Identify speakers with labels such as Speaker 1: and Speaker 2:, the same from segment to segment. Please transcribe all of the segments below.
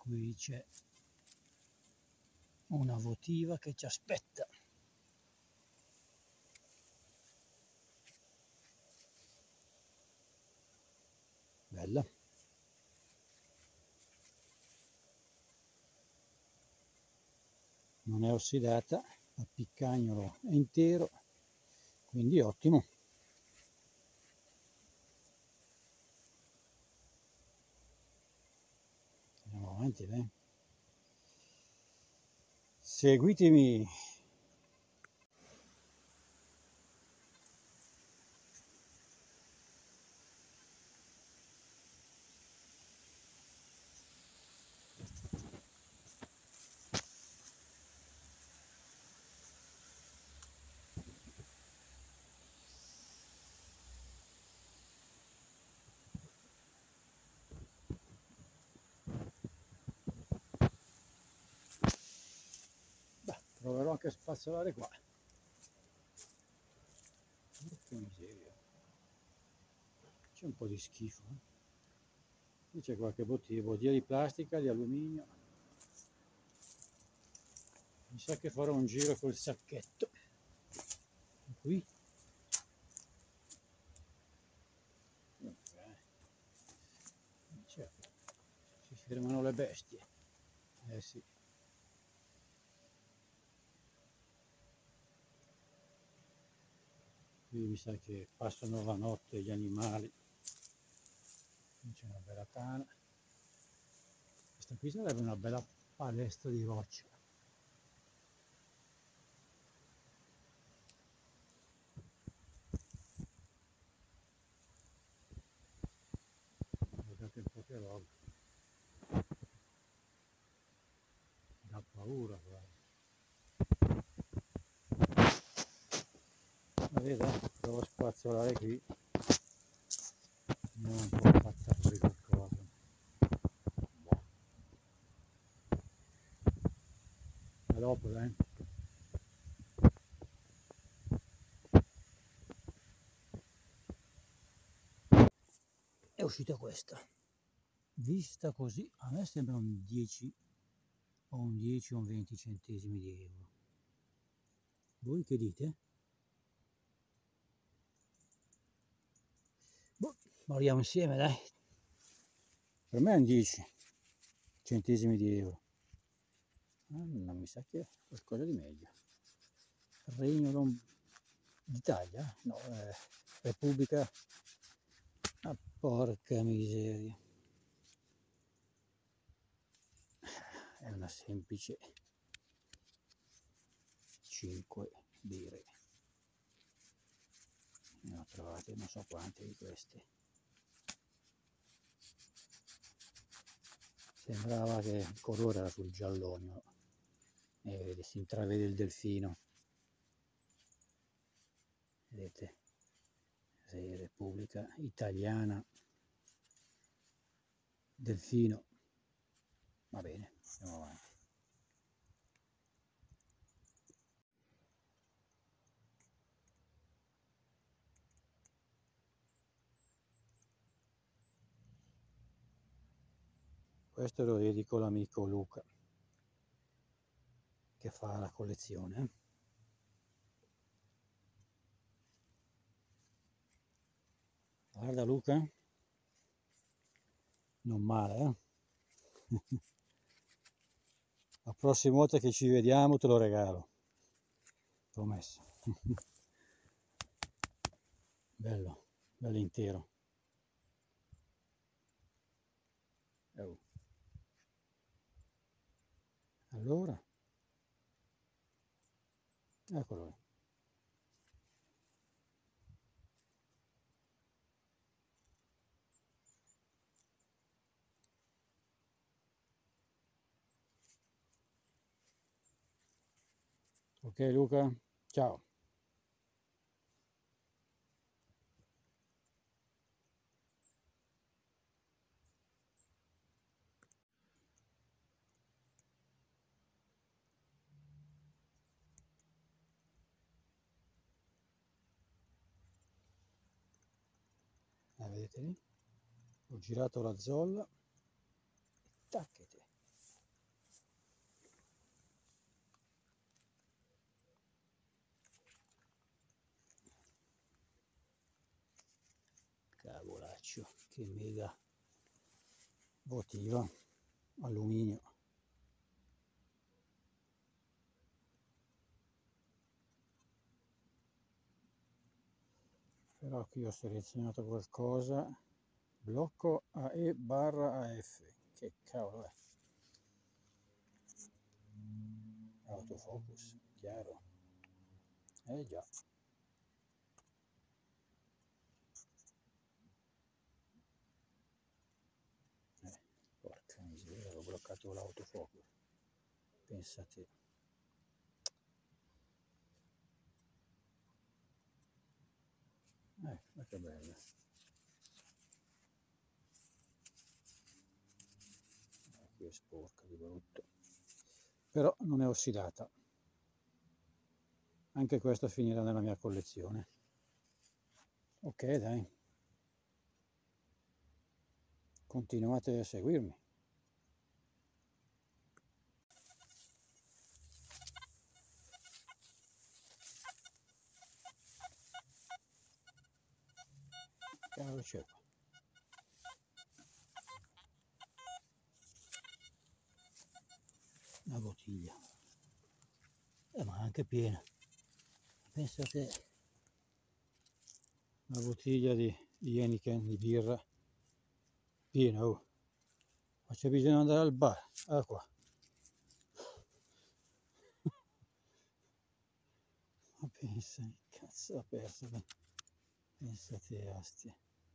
Speaker 1: Qui c'è una votiva che ci aspetta. Bella. Non è ossidata, il piccagnolo è intero, quindi ottimo. Andiamo avanti, dai. Seguitemi. Proverò anche a spazzolare qua. Che miseria. C'è un po' di schifo. Qui c'è qualche bottiglia di plastica, di alluminio. Mi sa che farò un giro col sacchetto. E qui. Certo. Si fermano le bestie. Eh sì. Qui mi sa che passano la notte gli animali. Qui c'è una bella tana. Questa qui sarebbe una bella palestra di roccia. Guardate un po' che roba. Da paura, guarda. Vedete, provo a spazzolare qui. Non un po' fatta fuori qualcosa. Boh. A dopo, dai. È uscita questa. Vista così, a me sembra un 10 o un 10 o un 20 centesimi di euro. Voi che dite? Boh, guardiamo insieme, dai. Per me è un 10 centesimi di euro. Non mi sa che è qualcosa di meglio. Regno d'Italia? No, Repubblica. Ah, porca miseria. È una semplice 5 lire. Ne ho trovate non so quante di queste. Sembrava che il colore era sul giallonio e si intravede il delfino. Vedete? Repubblica Italiana. Delfino. Va bene, andiamo avanti. Questo lo dedico all'amico Luca che fa la collezione. Guarda Luca, non male, La prossima volta che ci vediamo te lo regalo, promesso. Bello, bello intero. Oh. Allora, eccolo. Ok Luca, ciao. Vedete lì? Ho girato la zolla e tacchete. che mega votiva, alluminio. Però qui ho selezionato qualcosa, blocco AE/AF, che cavolo è? Autofocus, chiaro, già. Porca miseria, ho bloccato l'autofocus, pensa a te. Ma che bella. Qui è sporca di brutto, però non è ossidata. Anche questo finirà nella mia collezione. Ok, dai, continuate a seguirmi. Cavolo c'è qua. Una bottiglia, ma anche piena. Pensate, una bottiglia di Heineken, di birra, piena, oh. Ma c'è bisogno di andare al bar, ah qua. Ma pensa, che cazzo ha perso, pensate, astia.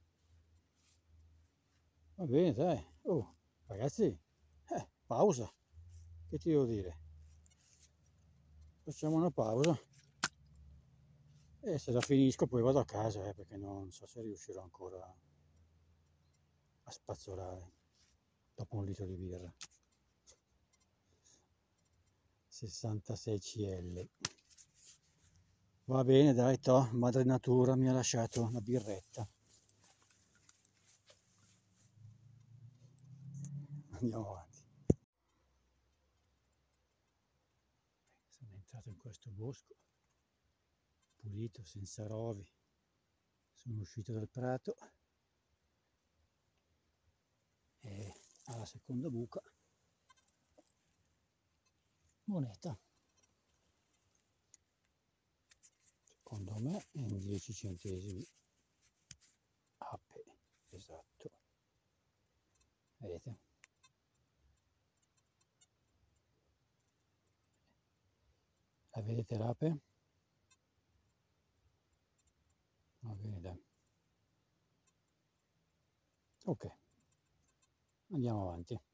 Speaker 1: Va bene, dai, oh, ragazzi, pausa, che ti devo dire? Facciamo una pausa e se la finisco poi vado a casa, perché non so se riuscirò ancora a spazzolare dopo un litro di birra. 66 CL. Va bene, dai, madre natura mi ha lasciato una birretta. Andiamo avanti. Sono entrato in questo bosco pulito, senza rovi. Sono uscito dal prato e alla seconda buca moneta, secondo me in 10 centesimi. Ape, esatto, vedete? La vedete l'ape? Va bene, dai. Ok, andiamo avanti.